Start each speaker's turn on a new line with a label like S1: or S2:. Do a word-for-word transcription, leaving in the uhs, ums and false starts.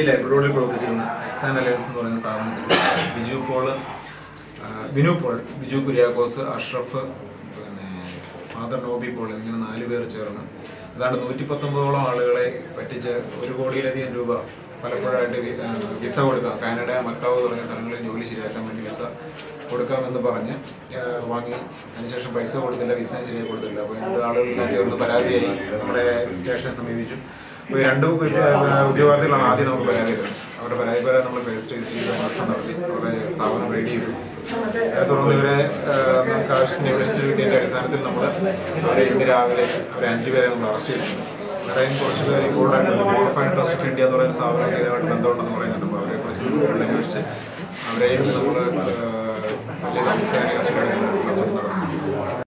S1: ലൈബ്രറിയിൽ പ്രവർത്തിച്ചിരുന്ന S I alliance എന്ന് പറയുന്ന സ്ഥാപനത്തിൽ ബിജു പോൾ, ബിനു പോൾ, ബിജു കുര്യാക്കോസ്, അഷ്റഫ്, പിന്നെ ഫാദർ നോബി പോൾ ഇങ്ങനെ നാല് പേർ ചേർന്ന് അതാണ് നൂറ്റി പത്തൊമ്പതോളം ആളുകളെ പറ്റിച്ച് ഒരു കോടിയിലധികം രൂപ പലപ്പോഴായിട്ട് വിസ കൊടുക്കാം, കാനഡ, മക്കാവ് തുടങ്ങിയ സ്ഥലങ്ങളിൽ ജോലി ശരിയാക്കാൻ വേണ്ടി വിസ കൊടുക്കാമെന്ന് പറഞ്ഞ് വാങ്ങി. അതിനുശേഷം പൈസ കൊടുത്തില്ല, വിസ ശരിയായി കൊടുത്തില്ല. അപ്പോൾ രണ്ട് ആളുകളെല്ലാം ചേർന്ന് പരാതിയായി നമ്മുടെ സ്റ്റേഷനെ സമീപിച്ചു. അപ്പോൾ ഈ രണ്ട് ഉദ്യോഗാർത്ഥികളാണ് ആദ്യം നമുക്ക് പരാതി തരുന്നത്. അവരുടെ പരാതി പ്രകാരം നമ്മൾ രജിസ്റ്റർ ചെയ്ത് അന്വേഷണം നടത്തി അവരുടെ സ്ഥാപനം റെഡി ചെയ്തു. തുടർന്ന് ഇവരെ നമുക്ക് ആവശ്യത്തിന് എവിഡൻസ് കിട്ടിയതിൻ്റെ അടിസ്ഥാനത്തിൽ നമ്മൾ അവരെ ഇന്ന് രാവിലെ ഒരു അഞ്ചു പേരെ നമ്മൾ അറസ്റ്റ് ചെയ്തിട്ടുണ്ട്. വേറെയും കുറച്ച് പേര് ഇമ്പോർട്ടായിട്ട് മോർഫൈൻ ട്രസ്റ്റ് ഓഫ് ഇന്ത്യ എന്ന് പറയുന്ന സ്ഥാപനം ഇതുമായിട്ട് ബന്ധമുണ്ടെന്ന് പറയുന്നുണ്ട്. അപ്പോൾ അവരെ കുറിച്ച് അന്വേഷിച്ച് അവരെയും നമ്മൾ വലിയ സാംസ്കാരിക